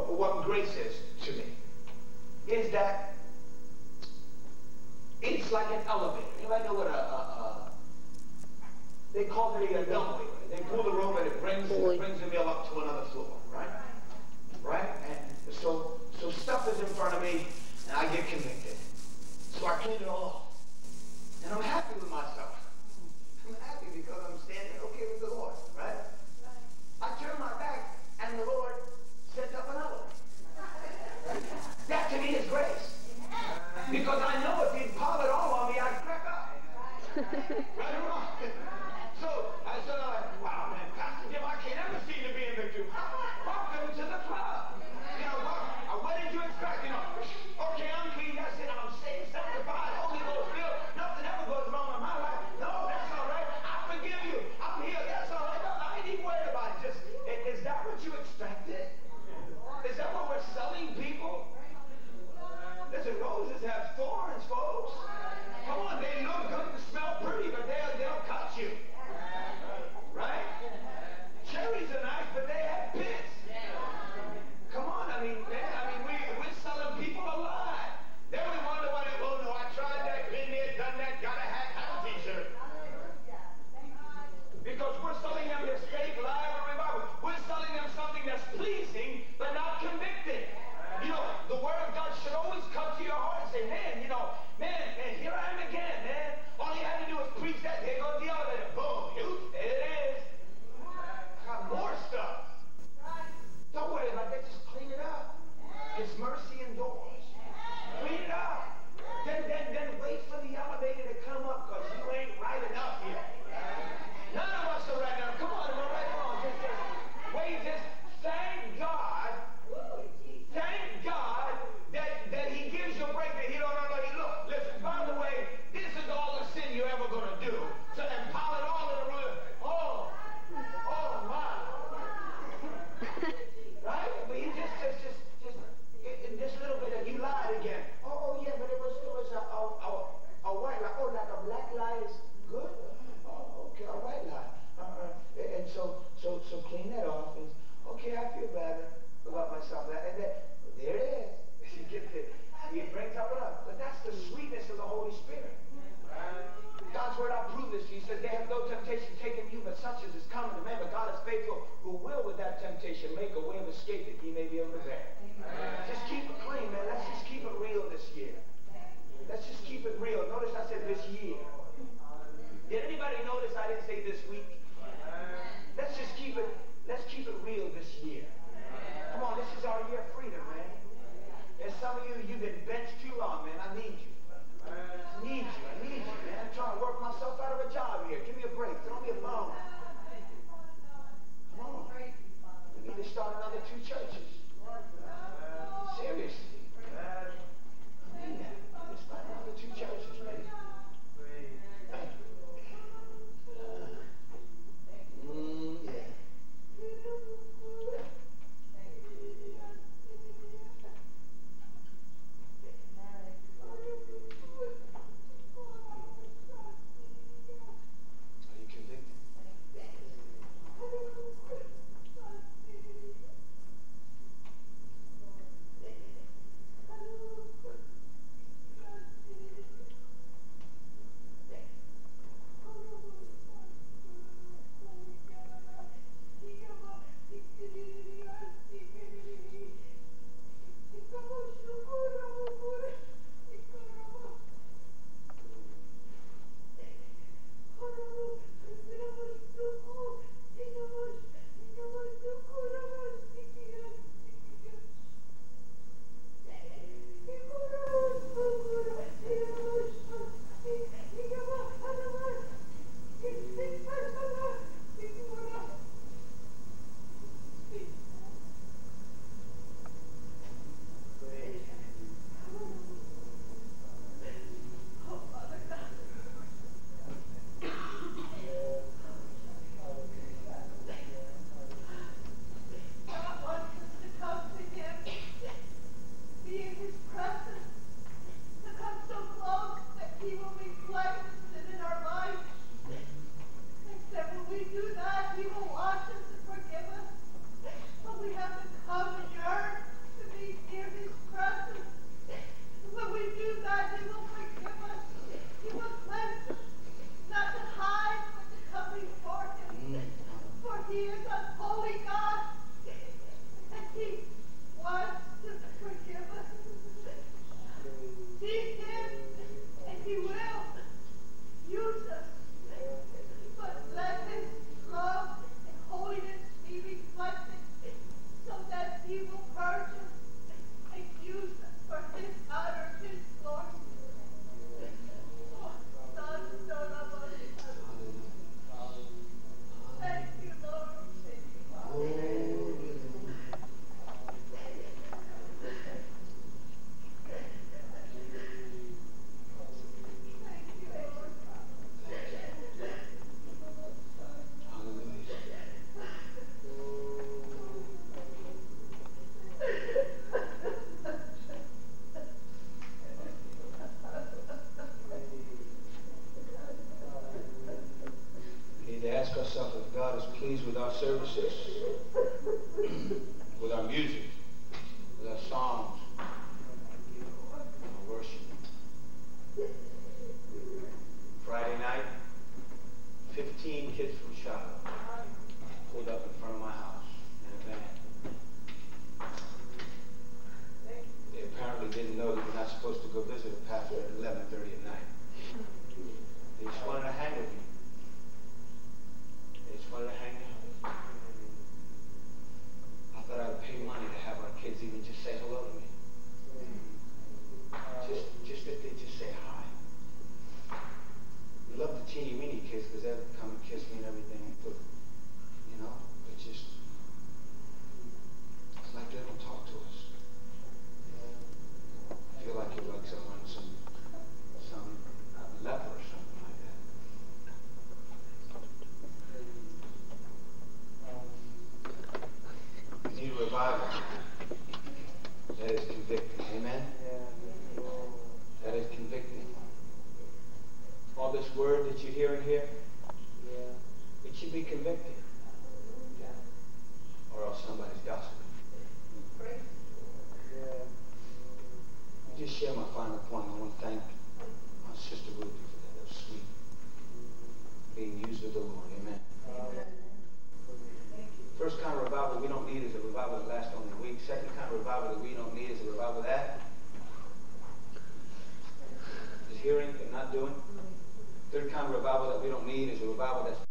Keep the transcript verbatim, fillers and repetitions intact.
what grace is to me is that it's like an elevator. Anybody know what a, a, a they call it a dumbwaiter. They pull the rope and it brings it brings the meal up to another floor, right? Right? And so so stuff is in front of me and I get convicted. So I clean it all off. And I'm happy with myself. I'm happy because I'm standing okay with the Lord, right? I turn my back and the Lord sets up another one. That to me is grace. Because I know if he'd pile it all on me, I'd crack up. Right or wrong? So I said, like, wow, man, Pastor Jim, I can't ever seem to be in victory. Welcome to the club. You know, well, what did you expect? You know, okay, I'm clean, that's it, I'm saved, sanctified, Holy Ghost filled. Nothing ever goes wrong in my life. No, that's all right. I forgive you. I'm here. That's all right. No, I ain't even worried about it. Just, is that what you expected? Is that what we're selling people? Listen, roses have thorns, folks. Come on, they look good and smell pretty, but they'll, they'll cut you. Right? Cherries are nice, but they have pits. Come on, I mean, man, I mean, we, we're selling people a lie. Then we wonder why they, oh no, I tried that, been there, done that, got a hat, have a t-shirt. Because we're selling them this fake live revival. We're selling them something that's pleasing, but not convicting. You know, the Word of God should always come to your heart and say, man, you know, man, man, here I am again, man. All you had to do was preach that. There goes the elevator. Boom. There it is. Got more stuff. Don't worry about that. Just clean it up. His mercy endures. Clean it up. Then, then, then wait for the elevator to come up because you ain't right enough yet. None of us are right now. Come on, am I right or wrong? Just, just wait. Just thank God. Thank God that, that he gives you a break that he don't know. Look, listen, by the way, this is all the sin you're ever going to do. So then pile it all in the room. Oh, oh my. Right? But he just, just, just, just, in this little bit, you lied again. Oh, oh yeah, but it was, it was a, a, a, a white lie. Oh, like a black lie is good? Oh, okay, a white lie. Uh-uh. And so, so, so clean that off. And, okay, I feel better about myself. And then, there it is. You get it. He brings up it up. But that's the sweetness of the Holy Spirit. God's word, I prove this. He says, they have no temptation taken you, but such as is common to man. But God is faithful, who will with that temptation make a way of escape that he may be able to bear. Just keep it clean, man. Let's just keep it real this year. Let's just keep it real. Notice I said this year. Did anybody notice I didn't say this week? Let's just keep it, let's keep it real this year. Come on, this is our year of freedom, man. And some of you, you've been benched too long, man. I need you. I need you. I need you, man. I'm trying to work myself out of a job here. Give me a break. Throw me a bone. Come on. God is pleased with our services, with our music, with our songs, our worship. Friday night, fifteen kids from Charlotte pulled up in front of my house in a van. They apparently didn't know that you're not supposed to go visit a pastor at eleven thirty at night. They just wanted to hang with me. They just wanted to hang out. I thought I would pay money to have our kids even just say hello to me. Just, just that they just say hi. We love the teeny weeny kids because they'll come and kiss me and everything. But, you know, it just, it's like they don't talk to us. I feel like you're like someone, some, some leper or something like that. You need a revival that is convicting. Amen? That is convicting. All this word that you're hearing here, it should be convicting. Or else somebody's gossiping. Just share my final point. I want to thank my sister Ruthie for that. That was sweet. Being used of the Lord. Amen. First kind of revival we don't need is a revival that lasts only a week. Second kind of revival that we don't need is a revival that is hearing but not doing. Third kind of revival that we don't need is a revival that's